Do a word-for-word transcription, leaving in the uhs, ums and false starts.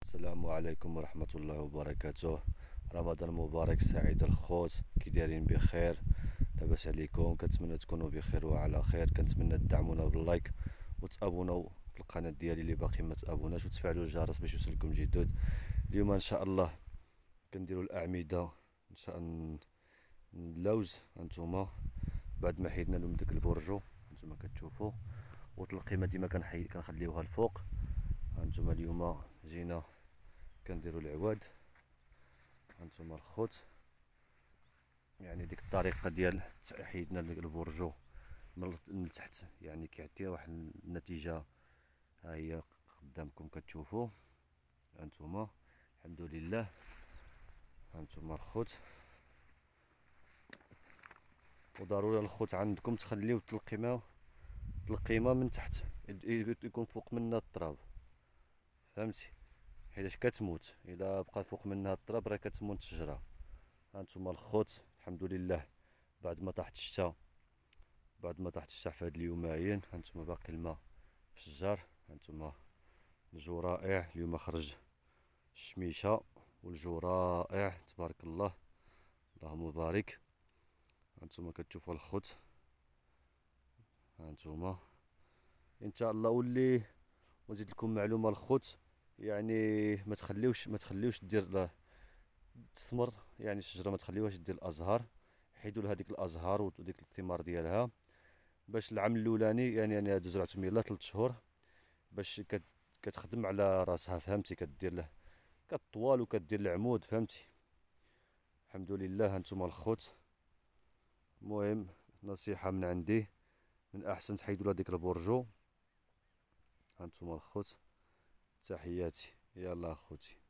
السلام عليكم ورحمة الله وبركاته. رمضان مبارك سعيد الخوت، كي دايرين بخير؟ لاباس عليكم؟ كنتمنى تكونوا بخير وعلى خير. كنتمنى تدعمونا باللايك وتابوناو في القناه ديالي اللي باقي ما تابوناش، وتفعلوا الجرس باش يوصلكم جدد. اليوم ان شاء الله كنديروا الاعمده ان شاء الله اللوز. هانتوما بعد ما حيدنا لهم داك البرجو هانتوما كتشوفوا، والقيمه ديما كنحي كنخليوها الفوق. هانتوما اليوم جينا كنديروا العواد. هانتوما الخوت، يعني ديك الطريقه ديال حيدنا البرجو من تحت، يعني كيعطي واحد النتيجه. ها هي قدامكم كتشوفوا. هانتوما الحمد لله. هانتوما الخوت، وضروري الخوت عندكم تخليو القيمه القيمه من تحت، يكون فوق منها التراب، فهمتي؟ حيتاش كتموت الا بقى فوق منها التراب راه كتموت الشجره. هانتوما الخوت الحمد لله، بعد ما طاحت الشتا بعد ما طاحت الشتا في هاد اليومين، هانتوما باقي الماء في الشجر. هانتوما الجو رائع، اليوم خرج الشميشه والجو رائع تبارك الله، اللهم بارك. هانتوما كتشوفوا الخوت. هانتوما ان شاء الله. واللي ونزيد لكم معلومه الخوت، يعني ما تخليوش ما تخليوش دير تثمر، يعني الشجره ما تخليوهاش دير الازهار، حيدوا لها ديك الازهار وديك الثمار ديالها باش العام الاولاني، يعني يعني دوز عتمي لا ثلاث شهور باش كت كتخدم على راسها، فهمتي؟ كدير له كطوال وكدير العمود، فهمتي؟ الحمد لله. هانتوما الخوت، المهم نصيحه من عندي، من احسن تحيدوا لها ديك البرجو. هانتوما الخوت، تحياتي. يلا اخوتي.